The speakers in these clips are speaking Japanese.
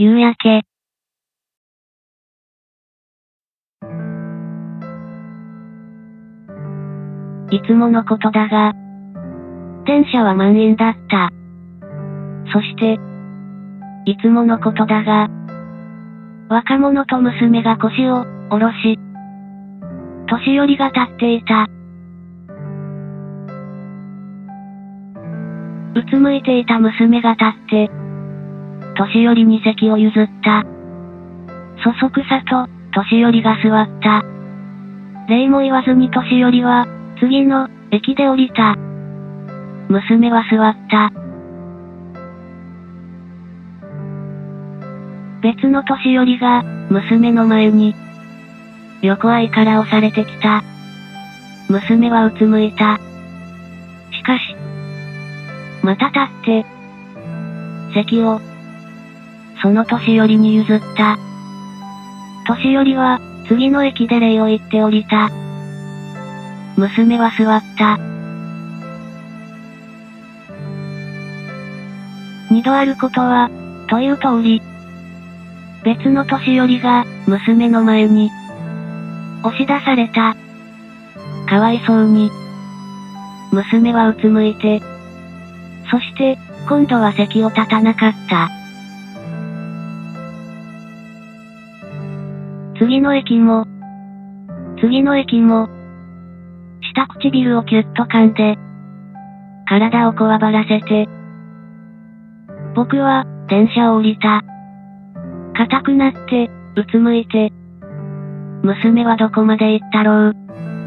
夕焼け。いつものことだが、電車は満員だった。そして、いつものことだが、若者と娘が腰を下ろし、年寄りが立っていた。うつむいていた娘が立って、年寄りに席を譲った。そそくさと、年寄りが座った。礼も言わずに年寄りは、次の駅で降りた。娘は座った。別の年寄りが、娘の前に、横合いから押されてきた。娘はうつむいた。しかし、また立って、席を、その年寄りに譲った。年寄りは、次の駅で礼を言って降りた。娘は座った。二度あることは、という通り、別の年寄りが、娘の前に、押し出された。かわいそうに。娘はうつむいて、そして、今度は席を立たなかった。次の駅も、次の駅も、下唇をキュッと噛んで、体をこわばらせて、僕は、電車を降りた。硬くなって、うつむいて、娘はどこまで行ったろう。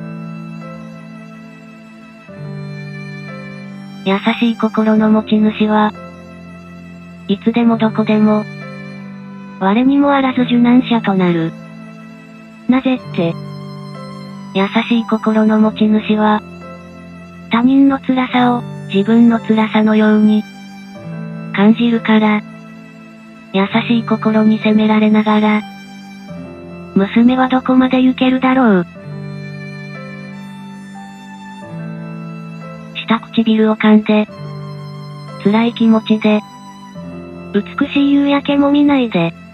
優しい心の持ち主は、いつでもどこでも、我にもあらず受難者となる。なぜって、優しい心の持ち主は、他人の辛さを自分の辛さのように感じるから、優しい心に責められながら、娘はどこまで行けるだろう。下唇を噛んで、辛い気持ちで、美しい夕焼けも見ないで、